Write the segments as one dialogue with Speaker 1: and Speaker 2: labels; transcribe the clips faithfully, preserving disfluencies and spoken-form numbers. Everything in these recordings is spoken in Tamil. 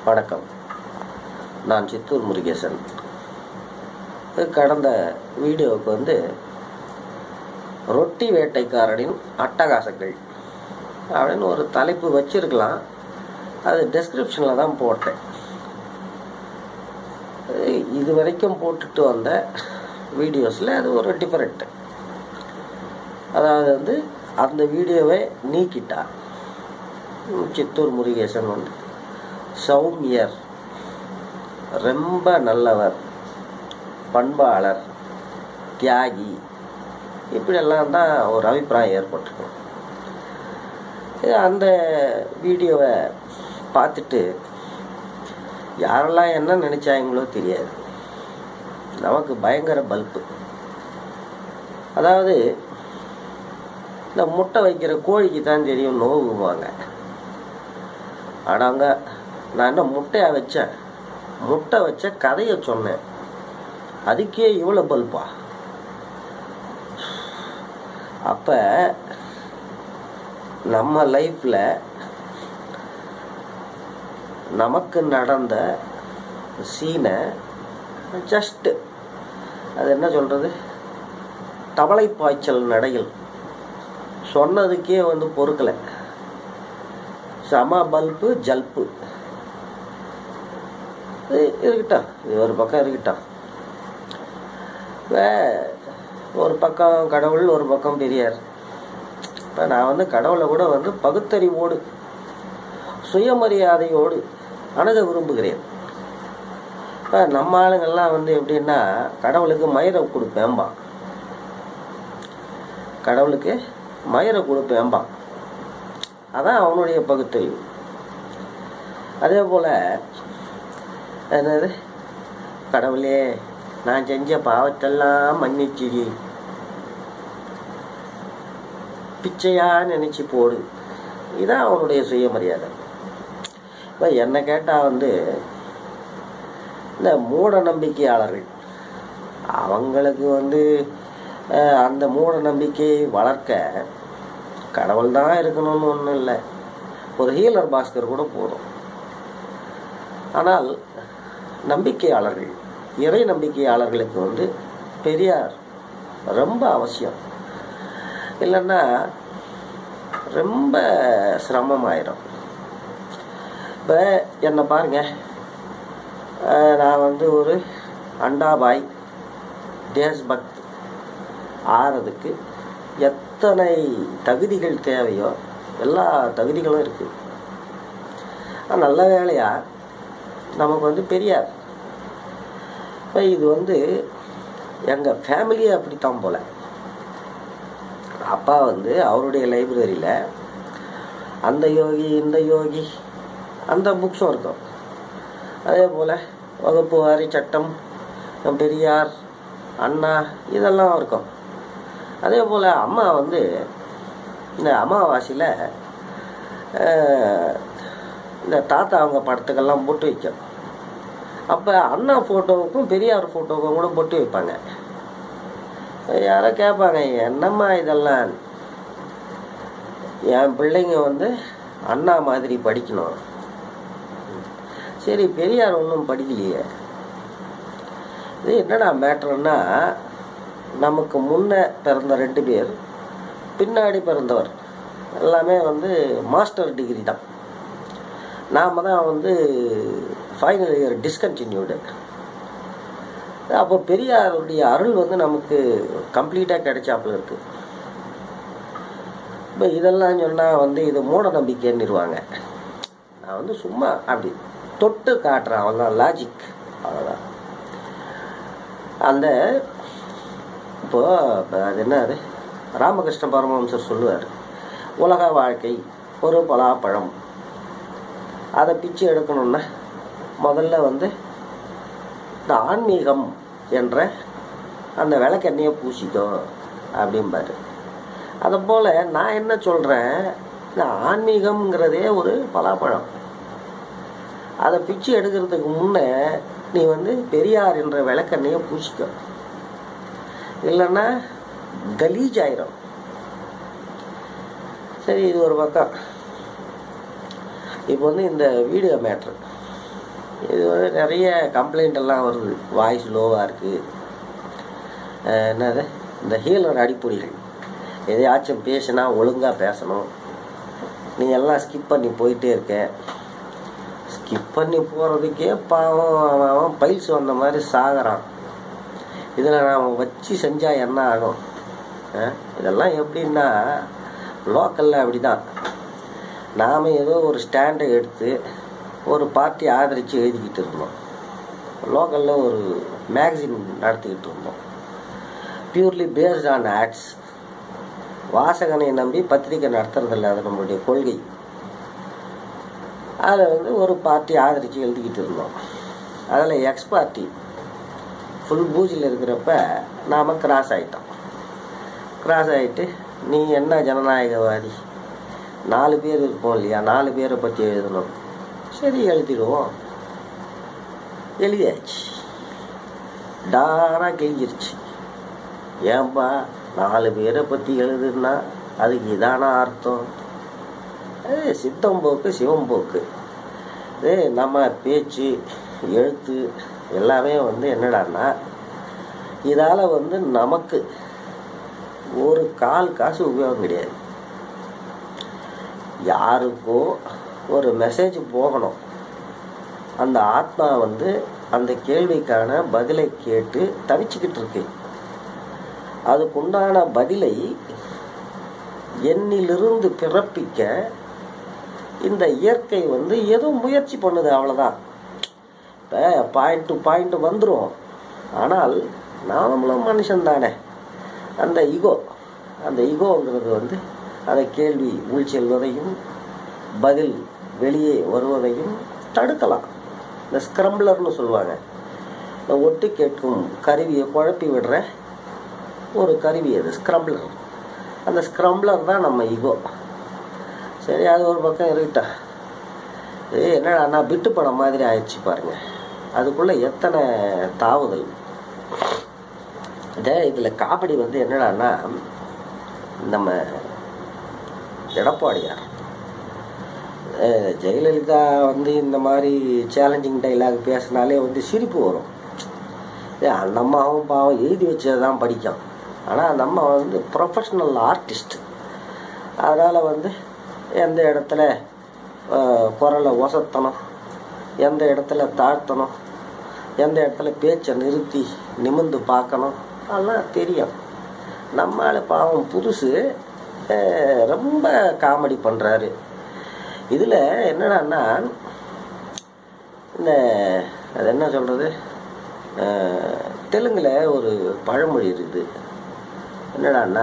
Speaker 1: வணக்கம். நான் சித்தூர் முருகேசன். கடந்த வீடியோவுக்கு வந்து ரொட்டி வேட்டைக்காரனின் அட்டகாசங்கள் அப்படின்னு ஒரு தலைப்பு வச்சிருக்கலாம். அது டெஸ்கிரிப்ஷனில் தான் போட்டேன். இது வரைக்கும் போட்டுட்டு வந்த வீடியோஸில் அது ஒரு டிஃபரெண்ட். அதாவது வந்து அந்த வீடியோவை நீக்கிட்டா சித்தூர் முருகேசன் வந்து சௌமியர், ரொம்ப நல்லவர், பண்பாளர், தியாகி, இப்படியெல்லாம் தான் ஒரு அபிப்பிராயம் ஏற்பட்டிருக்கும். அந்த வீடியோவை பார்த்துட்டு யாரெல்லாம் என்ன நினைச்சாங்களோ தெரியாது. நமக்கு பயங்கர பல்ப்பு. அதாவது இந்த முட்டை வைக்கிற கோழிக்கு தான் தெரியும் நோவுவாங்க. ஆனாங்க நான் என்ன முட்டையா வச்சேன், முட்டை வச்ச கதையை சொன்னேன், அதுக்கே இவ்வளோ பல்பா? அப்ப நம்ம லைஃப்ல நமக்கு நடந்த சீனை ஜஸ்ட் அது என்ன சொல்றது, தவளை பாய்ச்சல் நடையில் சொன்னதுக்கே வந்து பொறுக்கலை. சம பல்பு ஜல்பு இருக்கட்டும், இது ஒரு பக்கம் இருக்கட்டும். ஒரு பக்கம் கடவுள், ஒரு பக்கம் பெரியார். இப்போ நான் வந்து கடவுளை கூட வந்து பகுத்தறிவோடு சுயமரியாதையோடு அணுக விரும்புகிறேன். இப்போ நம்ம ஆளுங்கள்லாம் வந்து எப்படின்னா கடவுளுக்கு மயிரை கொடுப்பேன்பா, கடவுளுக்கு மயிரை கொடுப்பேன்பா, அதான் அவனுடைய பகுத்தறிவு. அதே போல் என்னது, கடவுளே நான் செஞ்ச பாவத்தெல்லாம் மன்னிச்சு பிச்சையா நினைச்சு போடு, இதான் அவனுடைய சுயமரியாதை. இப்போ என்னை கேட்டால் வந்து இந்த மூட நம்பிக்கையாளர்கள், அவங்களுக்கு வந்து அந்த மூட நம்பிக்கையை வளர்க்க கடவுள் தான் இருக்கணும்னு ஒன்றும் இல்லை, ஒரு ஹீலர் பாஸ்கர் கூட போதும். ஆனால் நம்பிக்கையாளர்கள், இறை நம்பிக்கையாளர்களுக்கு வந்து பெரியார் ரொம்ப அவசியம். இல்லைன்னா ரொம்ப சிரமமாயிடும். இப்போ என்னை பாருங்க, நான் வந்து ஒரு அண்டாபாய் தேஷ்பக்த் ஆறதுக்கு எத்தனை தகுதிகள் தேவையோ எல்லா தகுதிகளும் இருக்குது. நல்ல வேலையா நமக்கு வந்து பெரியார். இப்போ இது வந்து எங்கள் ஃபேமிலியே அப்படித்தான் போல. அப்பா வந்து அவருடைய லைப்ரரியில் அந்த யோகி இந்த யோகி அந்த புக்ஸும் இருக்கும். அதே போல் வகுப்பு வாரி சட்டம், பெரியார், அண்ணா, இதெல்லாம் இருக்கும். அதே போல் அம்மா வந்து இந்த அமாவாசையில் இந்த தாத்தா அவங்க படத்துக்கெல்லாம் பொட்டு வைக்கும். அப்போ அண்ணா ஃபோட்டோவுக்கும் பெரியார் ஃபோட்டோவுக்கும் கூட பொட்டு வைப்பாங்க. யாரோ கேட்பாங்க, என்னம்மா இதெல்லாம்? என் பிள்ளைங்க வந்து அண்ணா மாதிரி படிக்கணும். சரி, பெரியார் ஒன்றும் படிக்கலையே. இது என்னடா மேட்டர்னா, நமக்கு முன்ன பிறந்த ரெண்டு பேர், பின்னாடி பிறந்தவர் எல்லாமே வந்து மாஸ்டர் டிகிரி தான். நாம் தான் வந்து ஃபைனல் இயர் டிஸ்கண்டினியூடு. அப்போ பெரியாருடைய அருள் வந்து நமக்கு கம்ப்ளீட்டாக கிடைச்சாப்புல இருக்கு. இப்போ இதெல்லாம் சொன்னால் வந்து இது மூட நம்பிக்கைன்னுருவாங்க. நான் வந்து சும்மா அப்படி தொட்டு காட்டுறேன், அவ்வளோதான், லாஜிக், அவ்வளோதான். அந்த இப்போ அது என்ன, அது ராமகிருஷ்ண பரமஹம்சர் சொல்லுவார், உலக வாழ்க்கை ஒரு பலாப்பழம், அதை பிச்சு எடுக்கணும்னா முதல்ல வந்து இந்த ஆன்மீகம் என்ற அந்த விளக்கெண்ணையை பூசிக்கோ அப்படிம்பாரு. அதை போல் நான் என்ன சொல்கிறேன், இந்த ஆன்மீகம்ங்கிறதே ஒரு பலாப்பழம். அதை பிச்சு எடுக்கிறதுக்கு முன்னே நீ வந்து பெரியார் என்ற விளக்கெண்ணையை பூசிக்கோ, இல்லைன்னா கலீஜ் ஆயிரும். சரி, இது ஒரு பக்கம். இப்போ வந்து இந்த வீடியோ மேட்ரு இது வந்து நிறைய கம்ப்ளைண்ட் எல்லாம் வருது. வாய்ஸ் லோவாக இருக்குது, என்னது இந்த ஹீலர் அடிப்பொடிகள், எதையாச்சும் பேசினா ஒழுங்காக பேசணும், நீ எல்லாம் ஸ்கிப் பண்ணி போயிட்டே இருக்க. ஸ்கிப் பண்ணி போகிறதுக்கே பாவம் அவன் பைல்ஸ் வந்த மாதிரி சாகிறான். இதில் நாம் வச்சு செஞ்சால் என்ன ஆகும்? இதெல்லாம் எப்படின்னா லோக்கலில் அப்படி தான். நாம் ஏதோ ஒரு ஸ்டாண்டை எடுத்து ஒரு பார்ட்டி ஆதரித்து எழுதிக்கிட்டு இருந்தோம். லோக்கலில் ஒரு மேகசின் நடத்திக்கிட்டு இருந்தோம், பியூர்லி பேஸ்ட் ஆன் ஆட்ஸ். வாசகனை நம்பி பத்திரிக்கை நடத்துறதில்ல, அது நம்மளுடைய கொள்கை. அதில் வந்து ஒரு பார்ட்டி ஆதரித்து எழுதிக்கிட்டு இருந்தோம். அதில் எக்ஸ் பார்ட்டி ஃபுல் பூஜில் இருக்கிறப்ப நாம் கிராஸ் ஆகிட்டோம். கிராஸ் ஆகிட்டு நீ என்ன ஜனநாயகவாதி, நாலு பேர் இருப்போம் இல்லையா, நாலு பேரை பற்றி எழுதணும். சரி எழுதிடுவோம். எழுதியாச்சு, டாராக கிழிஞ்சிருச்சு. ஏன்பா நாலு பேரை பற்றி எழுதுன்னா அதுக்கு இதான அர்த்தம்? அது சித்தம்போக்கு சிவம்போக்கு. இது நம்ம பேச்சு எழுத்து எல்லாமே வந்து என்னடான்னா இதால் வந்து நமக்கு ஒரு கால் காசு உபயோகம் கிடையாது. யாருக்கோ ஒரு மெசேஜ் போகணும், அந்த ஆத்மா வந்து அந்த கேள்விக்கான பதிலை கேட்டு தவிச்சுக்கிட்டு இருக்கு. அதுக்குண்டான பதிலை என்னிலிருந்து பிறப்பிக்க இந்த இயற்கை வந்து ஏதோ முயற்சி பண்ணுது, அவ்வளோதான். இப்போ பாயிண்ட் டு பாயிண்ட் வந்துடும். ஆனால் நாமளும் மனுஷன் தானே. அந்த ஈகோ அந்த ஈகோங்கிறது வந்து அந்த கேள்வி உள் செல்வதையும் பதில் வெளியே வருவதையும் தடுக்கலாம். இந்த ஸ்க்ரம்பிளர்னு சொல்லுவாங்க, இந்த ஒட்டு கேட்கும் கருவியை குழப்பி விடுற ஒரு கருவி அது ஸ்க்ரம்பிளர். அந்த ஸ்க்ரம்பிளர் தான் நம்ம ஈகோ. சரி, அது ஒரு பக்கம் இருக்கட்டா. இது என்னடா பிட்டு படம் மாதிரி ஆயிடுச்சு பாருங்க. அதுக்குள்ளே எத்தனை தாவுதல். இதே இதில் காமெடி வந்து என்னடான்னா, நம்ம எடப்பாடியார் ஜெயலலிதா வந்து இந்த மாதிரி சேலஞ்சிங் டைலாக் பேசினாலே வந்து சிரிப்பு வரும். அந்த அம்மாவும் பாவம் எழுதி வச்சது தான் படிக்கும். ஆனால் நம்ம வந்து ப்ரொஃபஷ்னல் ஆர்டிஸ்ட். அதனால் வந்து எந்த இடத்துல குரலை ஒசத்தணும், எந்த இடத்துல தாழ்த்தணும், எந்த இடத்துல பேச்சை நிறுத்தி நிமிர்ந்து பார்க்கணும், அதெல்லாம் தெரியும். நம்மளால பாவம் புதுசு ரொம்ப காமெடி பண்ணுறாரு. இதில் என்னடான்னா இந்த அது என்ன சொல்கிறது, தெலுங்கில் ஒரு பழமொழி இருக்குது. என்னடான்னா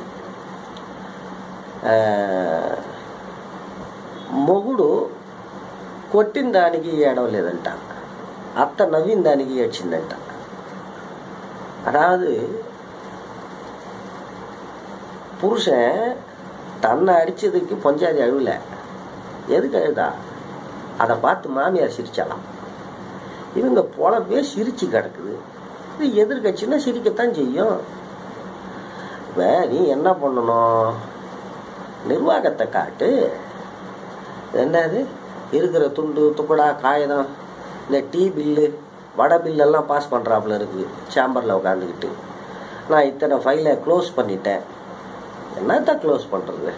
Speaker 1: మొగుడు కొట్టిన దానికి ఏడవలేదంట, అత్త నవ్విన దానికి ఏడ్చిందంట. அதாவது புருஷன் தன்னை அடித்ததுக்கு பொஞ்சாதி அழுவல, எதுக்கு அழுதா, அதை பார்த்து மாமியார் சிரிச்சாலாம். இவங்க பொழப்பே சிரிச்சு கிடக்குது. இது எதிர்கட்சின்னா சிரிக்கத்தான் செய்யும். இப்போ நீ என்ன பண்ணணும், நிர்வாகத்தை காட்டு. என்னது இருக்கிற துண்டு துக்கடா காகிதம், இந்த டீ பில்லு வடை பில்லெல்லாம் பாஸ் பண்ணுறாப்புல இருக்குது. சேம்பரில் உட்காந்துக்கிட்டு நான் இத்தனை ஃபைலை க்ளோஸ் பண்ணிட்டேன். என்னத்தான் க்ளோஸ் பண்ணுறது?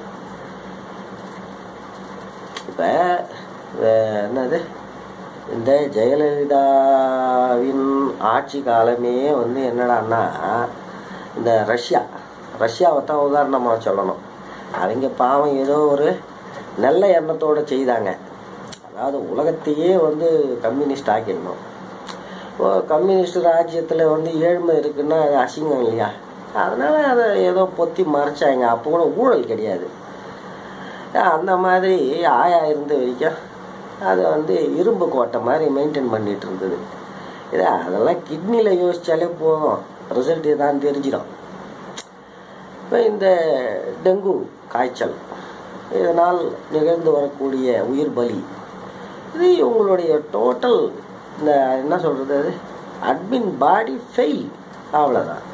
Speaker 1: இப்போ என்னது இந்த ஜெயலலிதாவின் ஆட்சி காலமே வந்து என்னடான்னா இந்த ரஷ்யா ரஷ்யாவை தான் உதாரணமாக சொல்லணும். அவங்க பாவம் ஏதோ ஒரு நல்ல எண்ணத்தோடு செய்தாங்க. அதாவது உலகத்தையே வந்து கம்யூனிஸ்ட் ஆக்கிடணும். இப்போ கம்யூனிஸ்ட் ராஜ்யத்தில் வந்து ஏழ்மை இருக்குன்னா அது அசிங்கம் இல்லையா? அதனால் அதை ஏதோ பொத்தி மறைச்சாங்க. அப்போ கூட ஊழல் கிடையாது. அந்த மாதிரி ஆயா இருந்த வரைக்கும் அது வந்து இரும்பு கோட்டை மாதிரி மெயின்டைன் பண்ணிகிட்டு இருந்தது. இதை அதெல்லாம் கிட்னியில் யோசித்தாலே போதும், ரிசல்ட் தான் தெரிஞ்சிடும். இப்போ இந்த டெங்கு காய்ச்சல் இதனால் நிகழ்ந்து வரக்கூடிய உயிர் பலி, இது உங்களுடைய டோட்டல் இந்த என்ன சொல்கிறது, அது அட்மின் பாடி ஃபெயில், அவ்வளோதான்.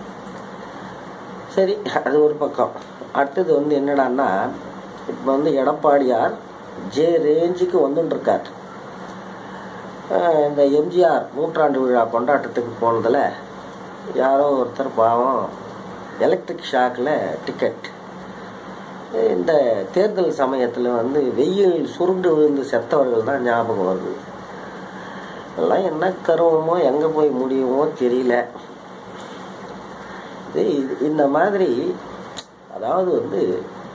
Speaker 1: சரி, அது ஒரு பக்கம். அடுத்தது வந்து என்னடான்னா, இப்போ வந்து எடப்பாடியார் ஜே ரேஞ்சுக்கு வந்துட்டுருக்கார். இந்த எம்ஜிஆர் நூற்றாண்டு விழா கொண்டாட்டத்துக்கு போனதில் யாரோ ஒருத்தர் பாவம் எலக்ட்ரிக் ஷாக்கில் டிக்கெட், இந்த தேர்தல் சமயத்தில் வந்து வெயில் சுருண்டு விழுந்து செத்தவர்கள் தான் ஞாபகம் வருது. எல்லாம் என்ன கருவமோ எங்கே போய் முடியுமோ தெரியல. இது இந்த மாதிரி, அதாவது வந்து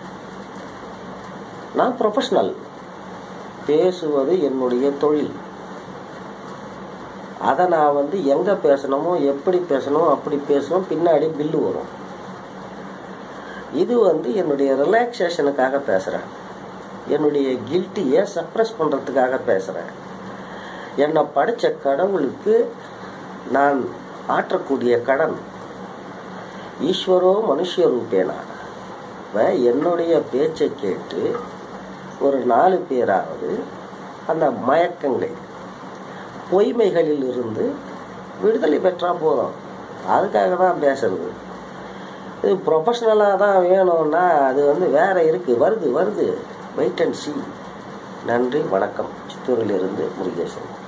Speaker 1: நான் ப்ரொஃபஷ்னல், பேசுவது என்னுடைய தொழில். அதை நான் வந்து எங்கே பேசணுமோ எப்படி பேசணுமோ அப்படி பேசுவோம், பின்னாடி பில்லு வரும். இது வந்து என்னுடைய ரிலாக்ஸேஷனுக்காக பேசுகிறேன், என்னுடைய கில்ட்டியை சப்ரஸ் பண்ணுறதுக்காக பேசுகிறேன். என்னை படித்த கடவுளுக்கு நான் ஆற்றக்கூடிய கடன். ஈஸ்வரோ மனுஷ ரூபேனா. என்னுடைய பேச்சை கேட்டு ஒரு நாலு பேராவது அந்த மயக்கங்கள் பொய்மைகளில் இருந்து விடுதலை பெற்றால் போதும். அதுக்காக தான் பேசுறது. இது ப்ரொஃபஷ்னலாக தான் வேணும்னா அது வந்து வேற இருக்குது, வருது வருது வெயிட் அண்ட் சி. நன்றி, வணக்கம். சித்தூரிலிருந்து முருகேசன்.